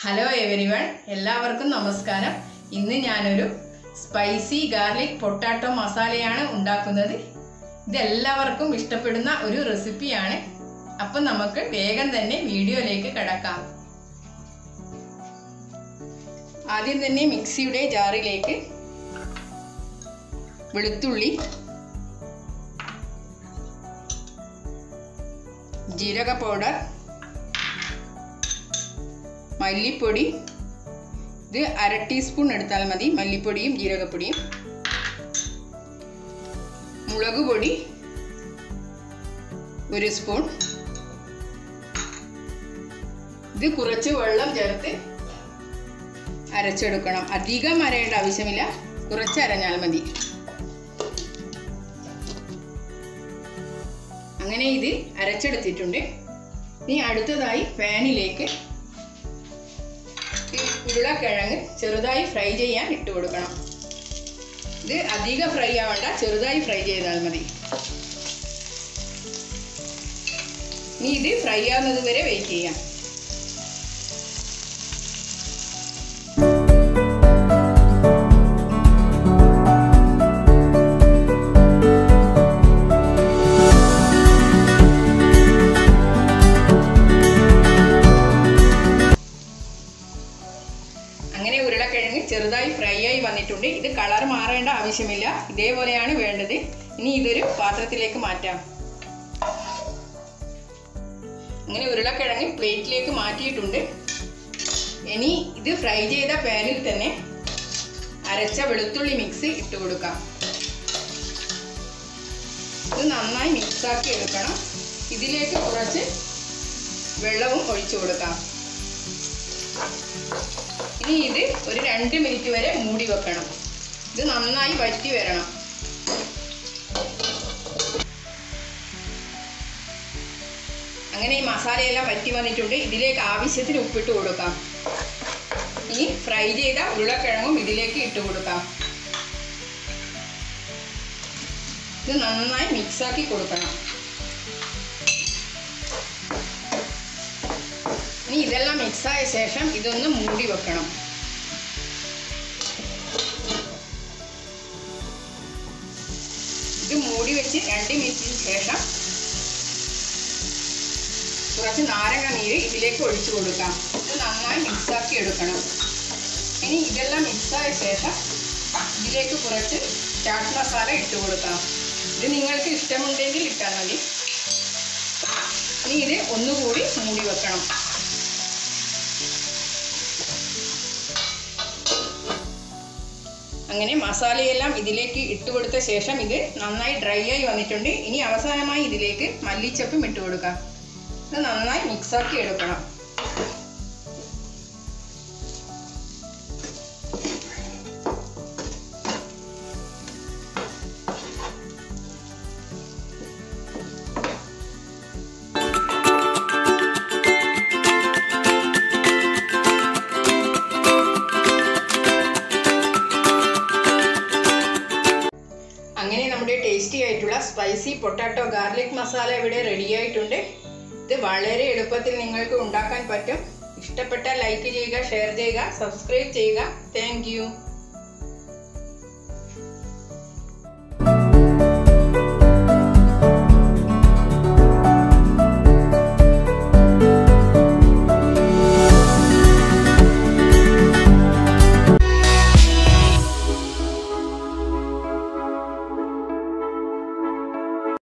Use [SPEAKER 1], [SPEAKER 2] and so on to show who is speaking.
[SPEAKER 1] Hello everyone, എല്ലാവർക്കും നമസ്കാരം. ഇന്ന് ഞാനൊരു സ്പൈസി ഗാർലിക് പൊട്ടാറ്റോ മസാലയാണ് ഉണ്ടാക്കുന്നത്. ഇതെല്ലാവർക്കും ഇഷ്ടപ്പെടുന്ന ഒരു റെസിപ്പിയാണ്. അപ്പം നമുക്ക് വേഗം തന്നെ വീഡിയോയിലേക്ക് കടക്കാം. ആദ്യം തന്നെ മിക്സിയുടെ ജാറിലേക്ക് വെളുത്തുള്ളി, ജീരക പൗഡർ, മല്ലിപ്പൊടി, ഇത് 1/2 ടീസ്പൂൺ എടുത്താൽ മതി. മല്ലിപ്പൊടിയും ജീരകപ്പൊടിയും, മുളക് പൊടി 1 സ്പൂൺ. ഇത് കുറച്ച് വെള്ളം ചേർത്ത് അരച്ചെടുക്കണം. അധികം അരയേണ്ട ആവശ്യമില്ല, കുറച്ച് അരഞ്ഞാൽ മതി. അങ്ങനെ ഇത് അരച്ചെടുത്തിട്ടുണ്ട്. ഇനി അടുത്തതായി പാനിലേക്ക് ഉരുളക്കിഴങ്ങ് ചെറുതായി ഫ്രൈ ചെയ്യാൻ ഇട്ട് കൊടുക്കണം. ഇത് അധികം ഫ്രൈ ആവണ്ട, ചെറുതായി ഫ്രൈ ചെയ്താൽ മതി. ഇനി ഇത് ഫ്രൈ ആവുന്നത് വരെ വെയിറ്റ് ചെയ്യാം. അങ്ങനെ ഉരുളക്കിഴങ്ങ് ചെറുതായി ഫ്രൈ ആയി വന്നിട്ടുണ്ട്. ഇത് കളർ മാറേണ്ട ആവശ്യമില്ല, ഇതേപോലെയാണ് വേണ്ടത്. ഇനി ഇതൊരു പാത്രത്തിലേക്ക് മാറ്റാം. അങ്ങനെ ഉരുളക്കിഴങ്ങ് പ്ലേറ്റിലേക്ക് മാറ്റിയിട്ടുണ്ട്. ഇനി ഇത് ഫ്രൈ ചെയ്ത പാനിൽ തന്നെ അരച്ച വെളുത്തുള്ളി മിക്സ് ഇട്ട് കൊടുക്കാം. ഇത് നന്നായി മിക്സാക്കി എടുക്കണം. ഇതിലേക്ക് കുറച്ച് വെള്ളവും ഒഴിച്ചു കൊടുക്കാം. ഇനി ഇത് ഒരു 2 മിനിറ്റ് വരെ മൂടി വെക്കണം. ഇത് നന്നായി വറ്റി വരണം. അങ്ങനെ ഈ മസാലയെല്ലാം വറ്റി വന്നിട്ടുണ്ട്. ഇതിലേക്ക് ആവശ്യത്തിന് ഉപ്പിട്ട് കൊടുക്കാം. ഇനി ഫ്രൈ ചെയ്ത ഉരുളക്കിഴങ്ങും ഇതിലേക്ക് ഇട്ട് കൊടുക്കാം. ഇത് നന്നായി മിക്സാക്കി കൊടുക്കണം. ഇനി ഇതെല്ലാം മിക്സായ ശേഷം ഇതൊന്ന് മൂടി വെക്കണം. ഇത് മൂടി വെച്ച് 2 മിനിറ്റിന് ശേഷം കുറച്ച് നാരങ്ങ നീര് ഇതിലേക്ക് ഒഴിച്ചു കൊടുക്കാം. ഇത് നന്നായി മിക്സാക്കി എടുക്കണം. ഇനി ഇതെല്ലാം മിക്സായ ശേഷം ഇതിലേക്ക് കുറച്ച് ചാട്ട് മസാല ഇട്ട് കൊടുക്കാം. ഇത് നിങ്ങൾക്ക് ഇഷ്ടമുണ്ടെങ്കിൽ ഇട്ടാൽ മതി. ഇനി ഇത് ഒന്നുകൂടി മൂടി വെക്കണം. അങ്ങനെ മസാലയെല്ലാം ഇതിലേക്ക് ഇട്ട് കൊടുത്ത ശേഷം ഇത് നന്നായി ഡ്രൈ ആയി വന്നിട്ടുണ്ട്. ഇനി അവസാനമായി ഇതിലേക്ക് മല്ലിച്ചപ്പും ഇട്ട് കൊടുക്കാം. ഇത് നന്നായി മിക്സാക്കി എടുക്കണം. അങ്ങനെ നമ്മുടെ ടേസ്റ്റി ആയിട്ടുള്ള സ്പൈസി പൊട്ടാറ്റോ ഗാർലിക് മസാല ഇവിടെ റെഡി ആയിട്ടുണ്ട്. ഇത് വളരെ എളുപ്പത്തിൽ നിങ്ങൾക്ക് ഉണ്ടാക്കാൻ പറ്റും. ഇഷ്ടപ്പെട്ടാൽ ലൈക്ക് ചെയ്യുക, ഷെയർ ചെയ്യുക, സബ്സ്ക്രൈബ് ചെയ്യുക. Thank U.